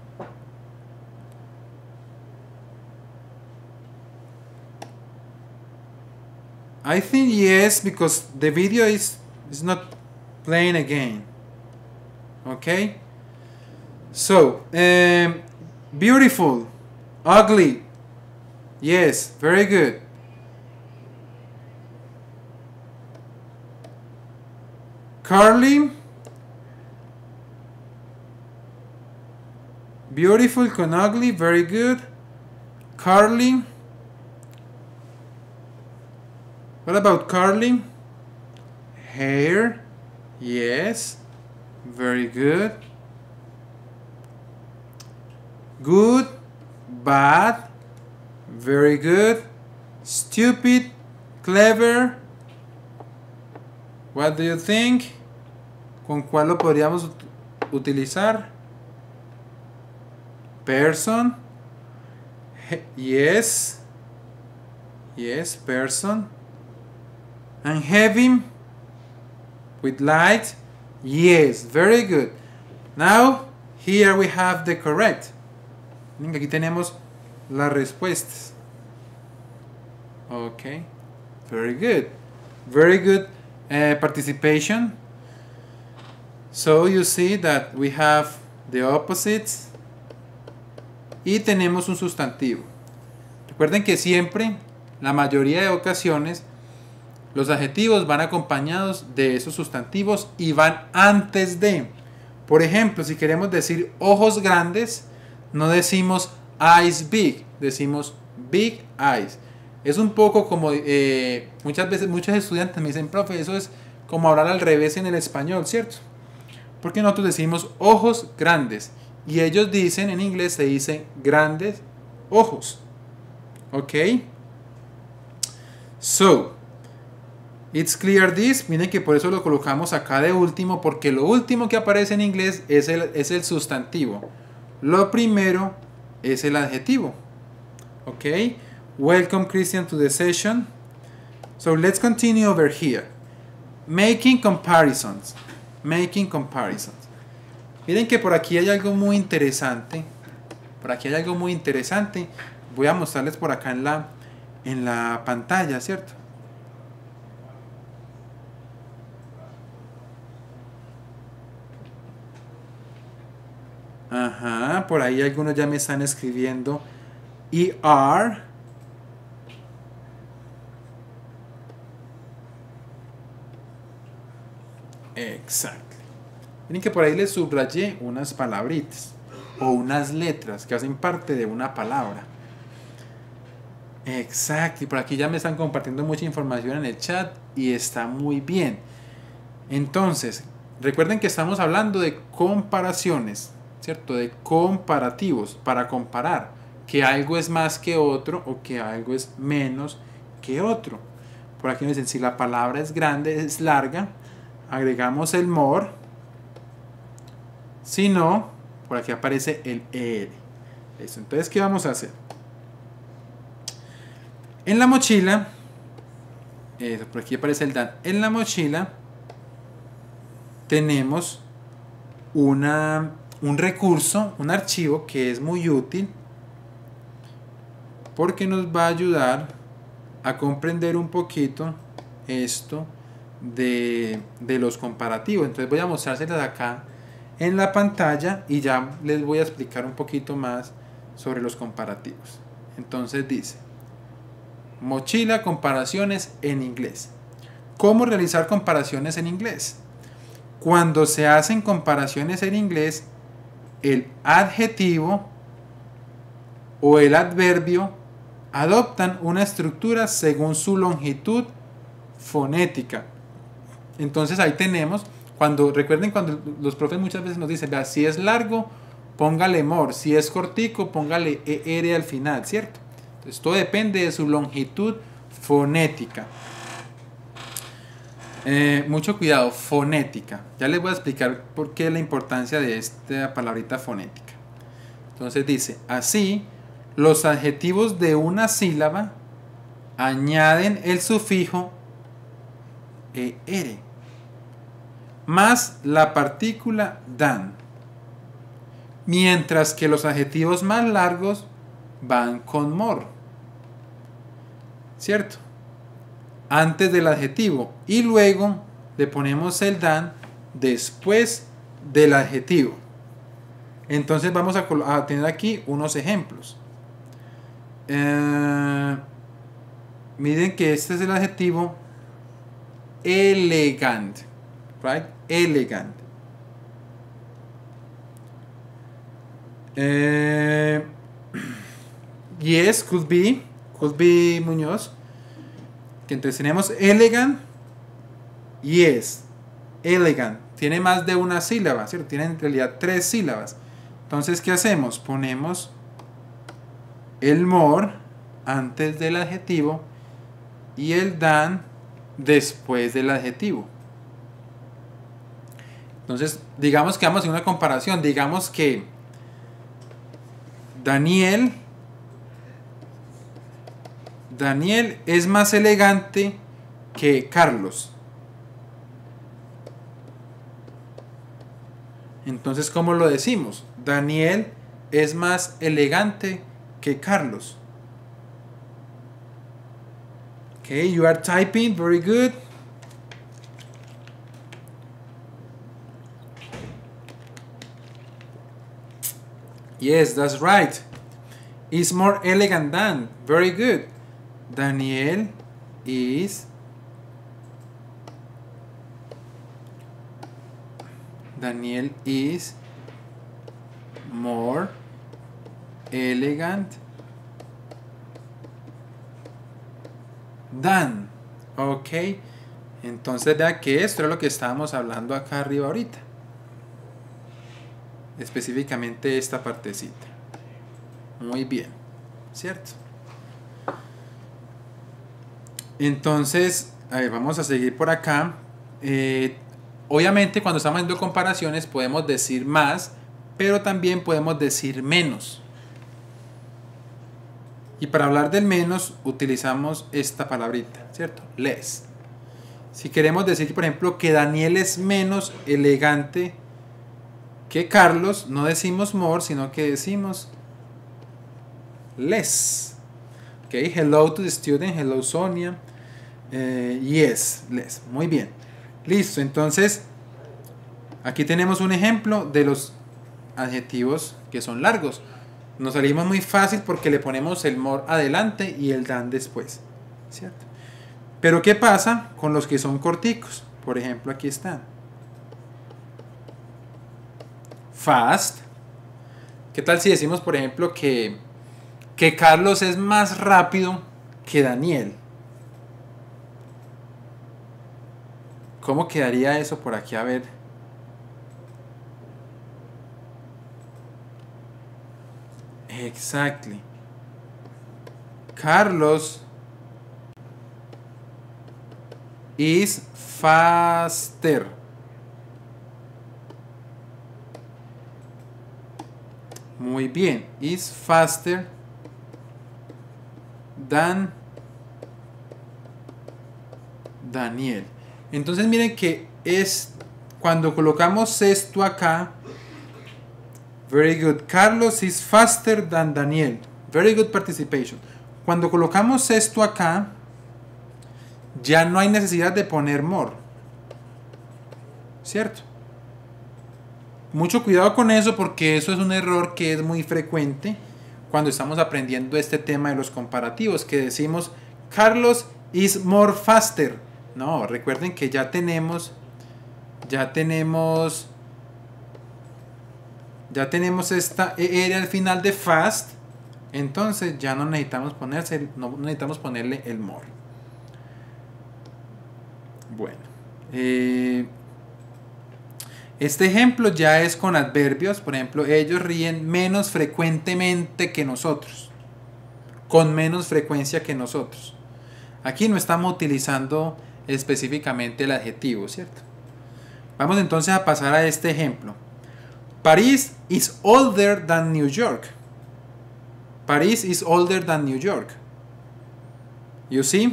I think yes, because the video is not playing again. Okay? So, beautiful, ugly. Yes, very good. Curly. Beautiful con ugly, very good. Curly. What about curly? Hair. Yes, very good. Good, bad, very good. Stupid, clever. What do you think? ¿Con cuál lo podríamos utilizar? Person. Yes. Yes, person. And heavy with light. Yes, very good. Now, here we have the correct. Aquí tenemos las respuestas. Okay, very good. Very good participation. So you see that we have the opposites y tenemos un sustantivo. Recuerden que siempre, la mayoría de ocasiones, los adjetivos van acompañados de esos sustantivos y van antes de. Por ejemplo, si queremos decir ojos grandes, no decimos eyes big, decimos big eyes. Es un poco como, muchas veces, muchos estudiantes me dicen, profe, eso es como hablar al revés en el español, ¿cierto? Porque nosotros decimos ojos grandes y ellos dicen, en inglés se dice grandes ojos. ¿Ok? So, it's clear this. Miren que por eso lo colocamos acá de último, porque lo último que aparece en inglés es el sustantivo. Lo primero es el adjetivo. ¿Ok? Welcome, Christian, to the session. So let's continue over here. Making comparisons. Making comparisons. Miren que por aquí hay algo muy interesante. Por aquí hay algo muy interesante. Voy a mostrarles por acá en la pantalla, ¿cierto? Ajá, por ahí algunos ya me están escribiendo ER. Exacto. Miren que por ahí les subrayé unas palabritas o unas letras que hacen parte de una palabra. Exacto. Y por aquí ya me están compartiendo mucha información en el chat y está muy bien. Entonces, recuerden que estamos hablando de comparaciones, ¿cierto? De comparativos, para comparar que algo es más que otro o que algo es menos que otro. Por aquí me dicen, si la palabra es grande, es larga, agregamos el more. Si no, por aquí aparece el ER. Listo. Entonces, ¿qué vamos a hacer? En la mochila, por aquí aparece el Dan. En la mochila tenemos un recurso, un archivo que es muy útil porque nos va a ayudar a comprender un poquito esto de los comparativos. Entonces voy a mostrárselas acá en la pantalla y ya les voy a explicar un poquito más sobre los comparativos. Entonces dice, mochila, comparaciones en inglés. ¿Cómo realizar comparaciones en inglés? Cuando se hacen comparaciones en inglés, el adjetivo o el adverbio adoptan una estructura según su longitud fonética. Entonces ahí tenemos, recuerden cuando los profes muchas veces nos dicen, vea, si es largo, póngale more, si es cortico, póngale er al final, ¿cierto? Entonces todo depende de su longitud fonética. Mucho cuidado, fonética. Ya les voy a explicar por qué la importancia de esta palabrita fonética. Entonces dice, así, los adjetivos de una sílaba añaden el sufijo er más la partícula dan, mientras que los adjetivos más largos van con more, ¿cierto? Antes del adjetivo, y luego le ponemos el dan después del adjetivo. Entonces vamos a tener aquí unos ejemplos. Miren que este es el adjetivo elegant, right? Elegant. Yes, could be Muñoz. Que entonces tenemos elegant, yes, elegant. Tiene más de una sílaba, ¿cierto? Tiene en realidad 3 sílabas. Entonces, ¿qué hacemos? Ponemos el more antes del adjetivo y el than después del adjetivo. Entonces, digamos que vamos a hacer una comparación. Digamos que Daniel es más elegante que Carlos. Entonces, ¿cómo lo decimos? Daniel es más elegante que Carlos. Okay, you are typing, very good. Yes, that's right. Is more elegant than. Very good. Daniel is more elegant than. Ok. Entonces vea que esto es lo que estábamos hablando acá arriba ahorita. Específicamente esta partecita. Muy bien. ¿Cierto? Entonces, a ver, vamos a seguir por acá. Obviamente cuando estamos haciendo comparaciones podemos decir más, pero también podemos decir menos. Y para hablar del menos utilizamos esta palabrita, ¿cierto? Less. Si queremos decir, por ejemplo, que Daniel es menos elegante que Carlos, no decimos more, sino que decimos less. Okay, hello to the student, hello Sonia. Yes, less. Muy bien. Listo, entonces aquí tenemos un ejemplo de los adjetivos que son largos. Nos salimos muy fácil porque le ponemos el more adelante y el than después, ¿cierto? Pero ¿qué pasa con los que son corticos? Por ejemplo, aquí están. Fast. ¿Qué tal si decimos, por ejemplo, que Carlos es más rápido que Daniel? ¿Cómo quedaría eso por aquí? A ver. Exactly. Carlos is faster. Muy bien. Is faster than Daniel. Entonces miren que es cuando colocamos esto acá. Very good. Carlos is faster than Daniel. Very good participation. Cuando colocamos esto acá, ya no hay necesidad de poner more. ¿Cierto? Mucho cuidado con eso porque eso es un error que es muy frecuente cuando estamos aprendiendo este tema de los comparativos, que decimos Carlos is more faster. No, recuerden que ya tenemos esta ER al final de fast, entonces ya no necesitamos ponerle el more. Bueno, este ejemplo ya es con adverbios. Por ejemplo, ellos ríen menos frecuentemente que nosotros, con menos frecuencia que nosotros. Aquí no estamos utilizando específicamente el adjetivo, ¿cierto? Vamos entonces a pasar a este ejemplo. Paris is older than New York. Paris is older than New York. You see?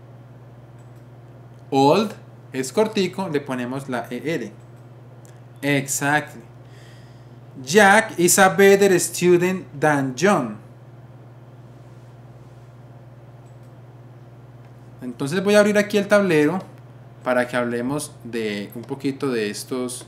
Old es cortico, le ponemos la ER. Exactly. Jack is a better student than John. Entonces voy a abrir aquí el tablero para que hablemos de un poquito de estos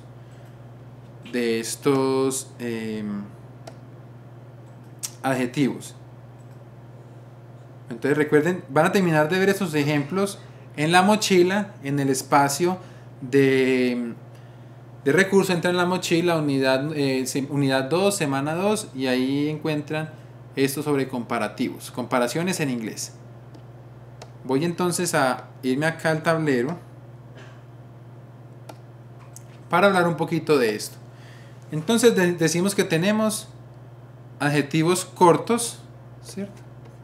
adjetivos. Entonces recuerden, van a terminar de ver estos ejemplos en la mochila, en el espacio de recursos. Entran en la mochila, unidad 2, semana 2, y ahí encuentran esto sobre comparativos, comparaciones en inglés. Voy entonces a irme acá al tablero para hablar un poquito de esto. Entonces decimos que tenemos adjetivos cortos, ¿cierto?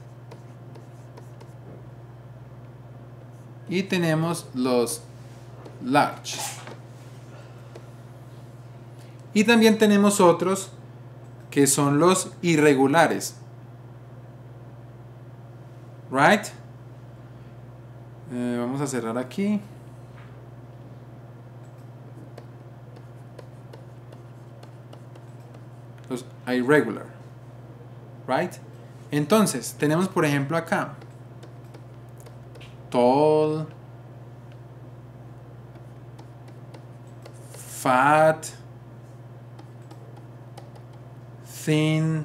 Y tenemos los large. Y también tenemos otros que son los irregulares. Right? Vamos a cerrar aquí. Los irregular. Right? Entonces, tenemos por ejemplo acá tall, fat, thin,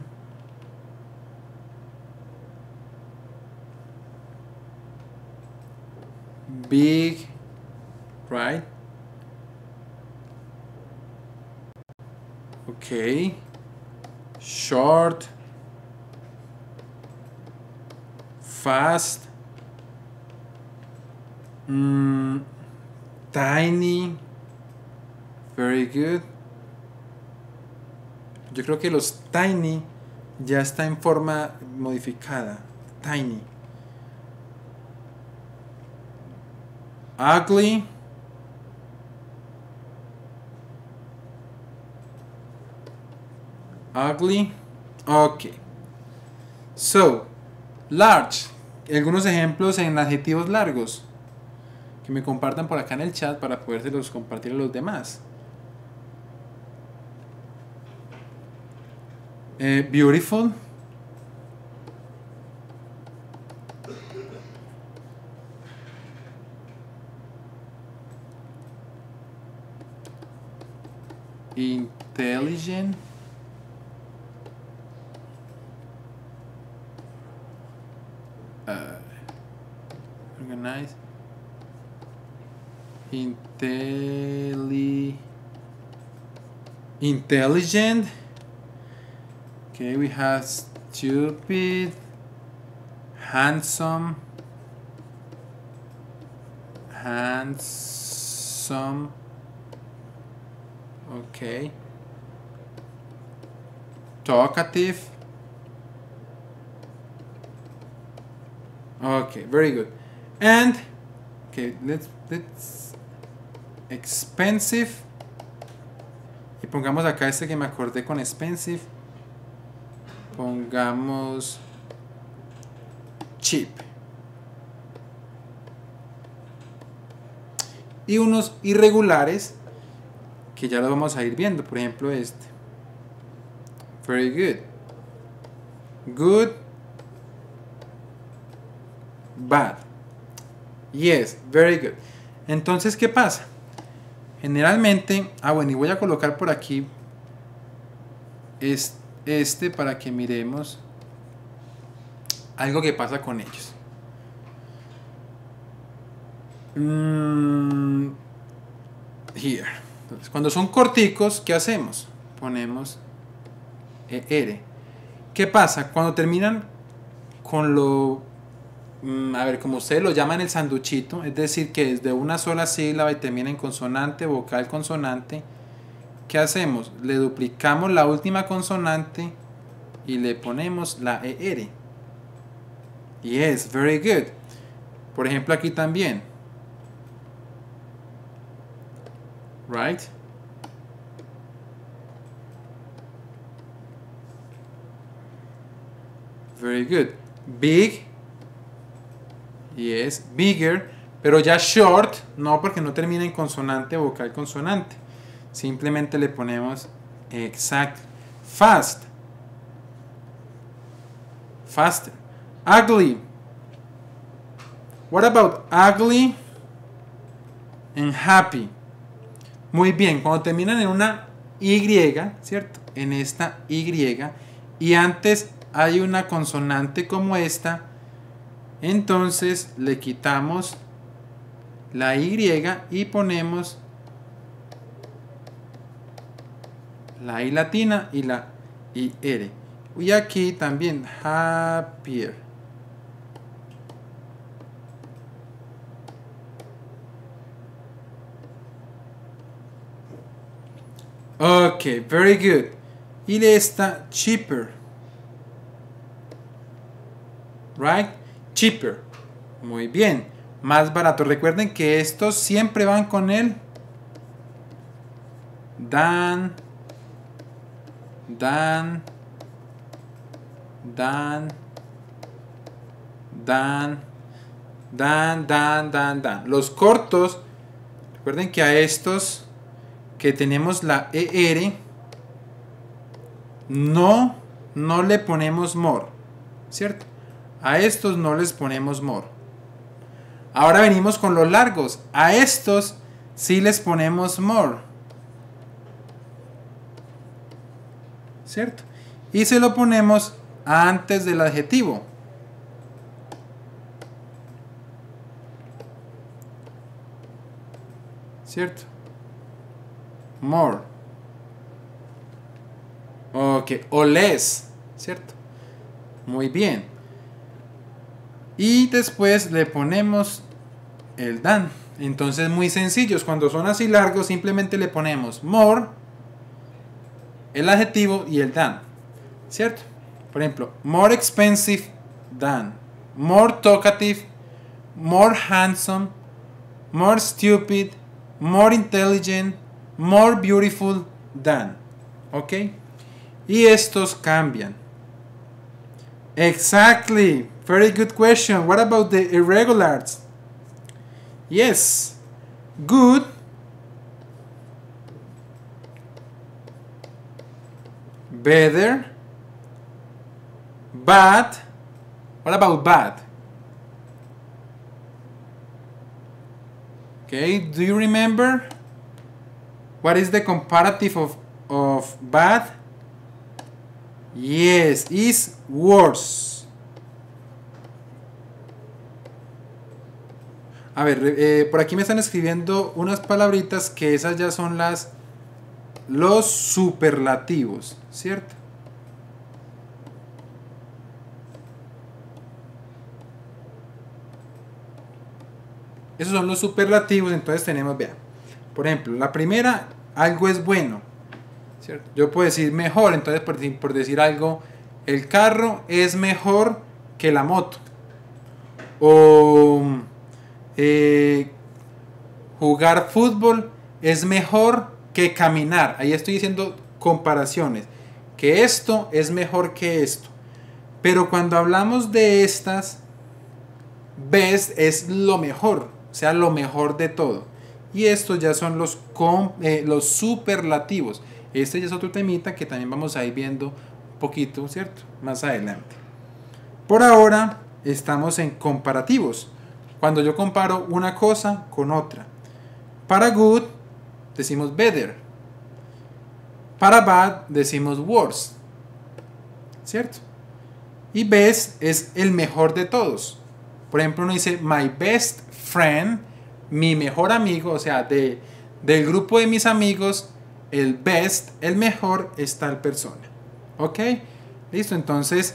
big, right? Okay. Short, fast, tiny, very good. Yo creo que los tiny ya está en forma modificada. Tiny. Ugly. Ugly. Ok. So, large. Algunos ejemplos en adjetivos largos que me compartan por acá en el chat para podérselos compartir a los demás. Beautiful. Intelligent. Organized. Intelligent. Okay, we have stupid, handsome, okay, talkative, okay, very good. And okay, let's expensive, y pongamos acá este que me acordé con expensive. Pongamos cheap. Y unos irregulares que ya lo vamos a ir viendo. Por ejemplo este. Very good. Good. Bad. Yes, very good. Entonces, ¿qué pasa? Generalmente, bueno, y voy a colocar por aquí este para que miremos algo que pasa con ellos. Here. Entonces, cuando son corticos, ¿qué hacemos? Ponemos ER. ¿Qué pasa? Cuando terminan con lo, a ver, como ustedes lo llaman el sanduchito, es decir, que es de una sola sílaba y termina en consonante, vocal, consonante, ¿qué hacemos? Le duplicamos la última consonante y le ponemos la ER. Yes, very good. Por ejemplo, aquí también. Right? Very good. Big. Yes, bigger. Pero ya short, no, porque no termina en consonante, vocal, consonante. Simplemente le ponemos exact. Fast. Faster. Ugly. What about ugly and happy? Muy bien, cuando terminan en una Y, ¿cierto? En esta Y, y antes hay una consonante como esta, entonces le quitamos la Y y ponemos la I latina y la IR. Y aquí también happier. Ok, very good. Y esta cheaper. Right? Cheaper. Muy bien. Más barato. Recuerden que estos siempre van con el than, than, than, than, than, than, than, than. Los cortos, recuerden que a estos que tenemos la ER, no le ponemos more, ¿cierto? A estos no les ponemos more. Ahora venimos con los largos. A estos sí les ponemos more, ¿cierto? Y se lo ponemos antes del adjetivo. ¿Cierto? More. Ok, o less, ¿cierto? Muy bien. Y después le ponemos el than. Entonces muy sencillos, cuando son así largos simplemente le ponemos more, el adjetivo y el than, ¿cierto? Por ejemplo, more expensive than, more talkative, more handsome, more stupid, more intelligent, more beautiful than. ¿Ok? Y estos cambian. Exactly. Very good question. What about the irregulars? Yes. Good. Better. Bad. What about bad? Okay. Do you remember? What is the comparative of bad? Yes, is worse. A ver, por aquí me están escribiendo unas palabritas que esas ya son los superlativos, ¿cierto? Esos son los superlativos, entonces tenemos, vean. Por ejemplo, la primera, algo es bueno, ¿cierto? Yo puedo decir mejor, entonces por decir algo, el carro es mejor que la moto. O jugar fútbol es mejor que caminar. Ahí estoy diciendo comparaciones. Que esto es mejor que esto. Pero cuando hablamos de estas, best es lo mejor, o sea, lo mejor de todo. Y estos ya son los superlativos. Este ya es otro temita que también vamos a ir viendo un poquito, ¿cierto? Más adelante. Por ahora estamos en comparativos. Cuando yo comparo una cosa con otra. Para good decimos better. Para bad decimos worse. ¿Cierto? Y best es el mejor de todos. Por ejemplo, uno dice my best friend, mi mejor amigo, o sea, del grupo de mis amigos, el best, el mejor es tal persona. ¿Ok? Listo, entonces,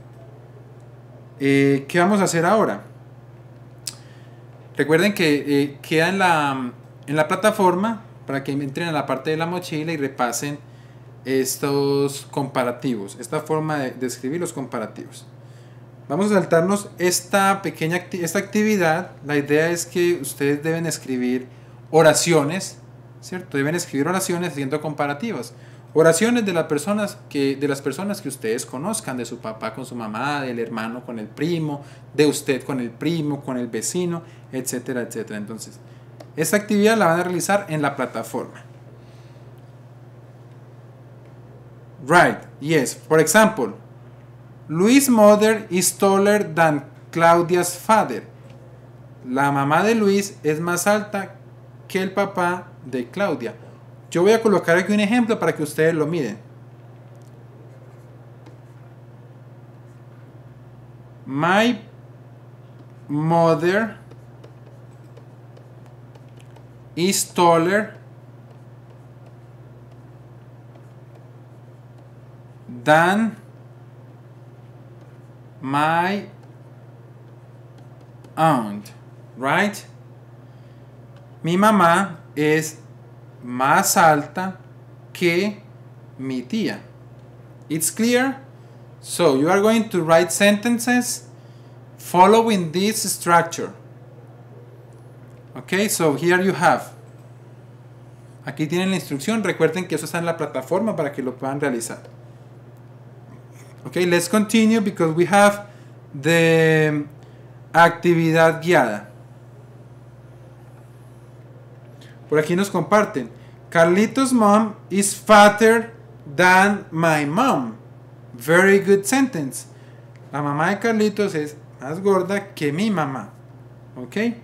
¿qué vamos a hacer ahora? Recuerden que queda en la plataforma para que entren a la parte de la mochila y repasen estos comparativos, esta forma de escribir los comparativos. Vamos a saltarnos esta actividad. La idea es que ustedes deben escribir oraciones, ¿cierto? Deben escribir oraciones haciendo comparativas. Oraciones de las personas que ustedes conozcan, de su papá con su mamá, del hermano con el primo, de usted con el primo, con el vecino, etcétera, etcétera. Entonces, esta actividad la van a realizar en la plataforma. Right, yes. For example, Luis' mother is taller than Claudia's father. La mamá de Luis es más alta que el papá de Claudia. Yo voy a colocar aquí un ejemplo para que ustedes lo miren. My mother is taller than my aunt, right? Mi mamá es más alta que mi tía. It's clear? So you are going to write sentences following this structure. Okay, so here you have. Aquí tienen la instrucción. Recuerden que eso está en la plataforma para que lo puedan realizar. Okay, let's continue because we have the actividad guiada. Por aquí nos comparten. Carlitos' mom is fatter than my mom. Very good sentence. La mamá de Carlitos es más gorda que mi mamá. Okay.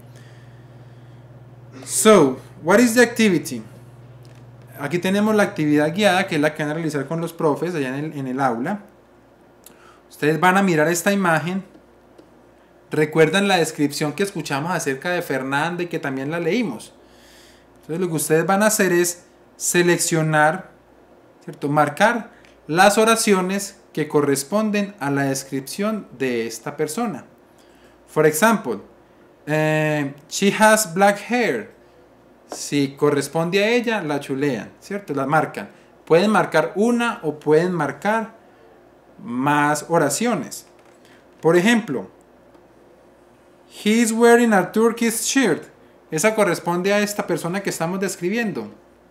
So, what is the activity? Aquí tenemos la actividad guiada, que es la que van a realizar con los profes allá en el aula. Ustedes van a mirar esta imagen. Recuerdan la descripción que escuchamos acerca de Fernanda y que también la leímos. Entonces lo que ustedes van a hacer es seleccionar, ¿cierto? Marcar las oraciones que corresponden a la descripción de esta persona. For example, she has black hair. Si corresponde a ella, la chulean, ¿cierto? La marcan. Pueden marcar una o pueden marcar más oraciones. Por ejemplo, he's wearing a Turkish shirt. Esa corresponde a esta persona que estamos describiendo,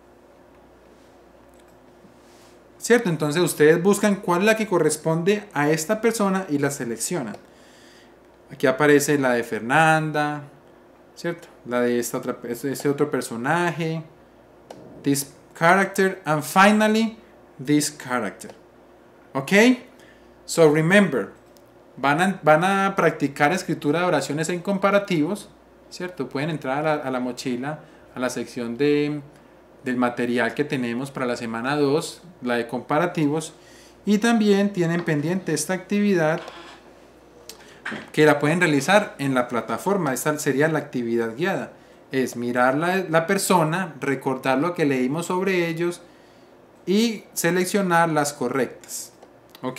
¿cierto? Entonces ustedes buscan cuál es la que corresponde a esta persona y la seleccionan. Aquí aparece la de Fernanda, ¿cierto? La de este otro personaje, this character, and finally this character. ¿Ok? So remember, van a practicar escritura de oraciones en comparativos, ¿cierto? Pueden entrar a la mochila, a la sección del material que tenemos para la semana 2, la de comparativos, y también tienen pendiente esta actividad que la pueden realizar en la plataforma. Esta sería la actividad guiada. Es mirar la persona, recordar lo que leímos sobre ellos y seleccionar las correctas. ¿Ok?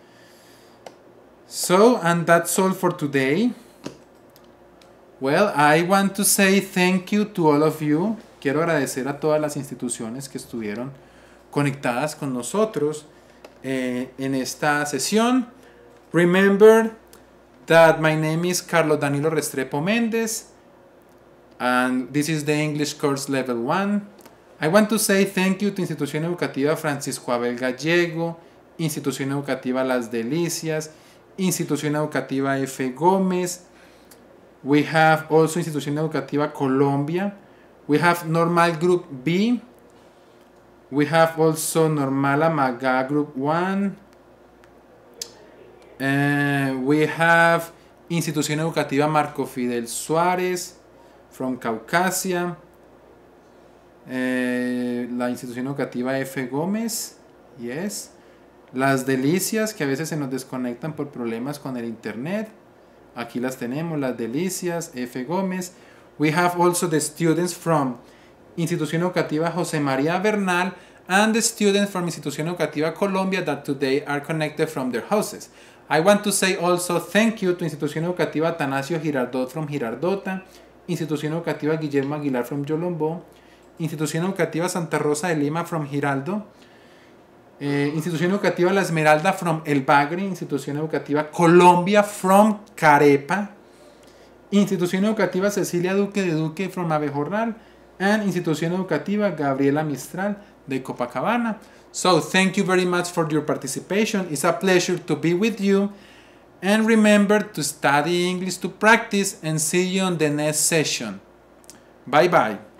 So, and that's all for today. Well, I want to say thank you to all of you. Quiero agradecer a todas las instituciones que estuvieron conectadas con nosotros en esta sesión. Remember that my name is Carlos Danilo Restrepo Méndez, and this is the English course level 1. I want to say thank you to Institución Educativa Francisco Abel Gallego, Institución Educativa Las Delicias, Institución Educativa F. Gómez. We have also Institución Educativa Colombia. We have Normal Group B. We have also Normal Amagá Group 1. We have Institución Educativa Marco Fidel Suárez from Caucasia. La Institución Educativa F. Gómez. Yes. Las Delicias, que a veces se nos desconectan por problemas con el internet. Aquí las tenemos, Las Delicias, F. Gómez. We have also the students from Institución Educativa José María Bernal and the students from Institución Educativa Colombia that today are connected from their houses. I want to say also thank you to Institución Educativa Atanasio Girardot from Girardota, Institución Educativa Guillermo Aguilar from Yolombó, Institución Educativa Santa Rosa de Lima from Giraldo, Institución Educativa La Esmeralda from El Bagre, Institución Educativa Colombia from Carepa, Institución Educativa Cecilia Duque de Duque from Abejorral, and Institución Educativa Gabriela Mistral de Copacabana. So thank you very much for your participation. It's a pleasure to be with you. And remember to study English to practice, and see you on the next session. Bye bye.